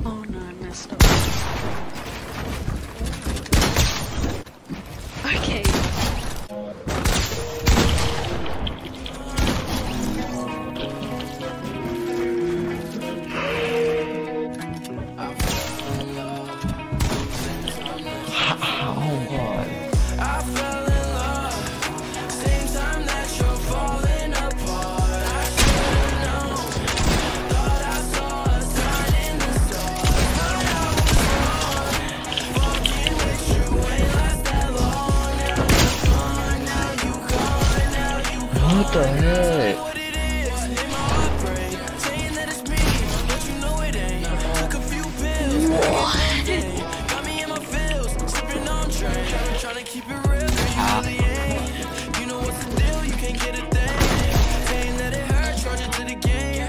Oh no, I messed up. Okay. Oh god. What the heck? You know what's the deal, you can't get a thing. Saying that it hurt, charge it to the game.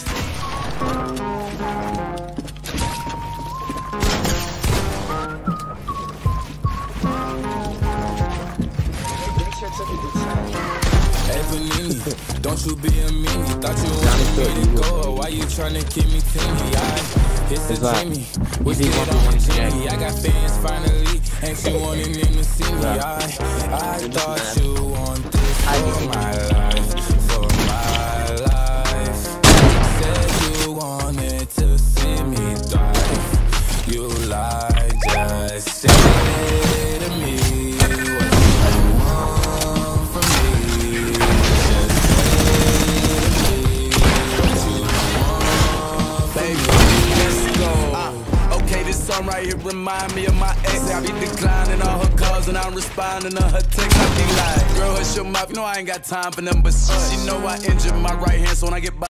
Hey Panini, don't you be a meanie. Thought you wanted me to go. Why you tryna keep me teeny? It's a Jimmy. We get on Jimmy. I got fans finally. Ain't you wanting them to see me? I thought you want this for my life. For my life. Said you wanted to see me thrive. You lied, just say to me. Song right here remind me of my ex. I be declining all her calls and I'm responding to her text. I be like, girl, hush your mouth, you know I ain't got time for them. But she know I injured my right hand, so when I get by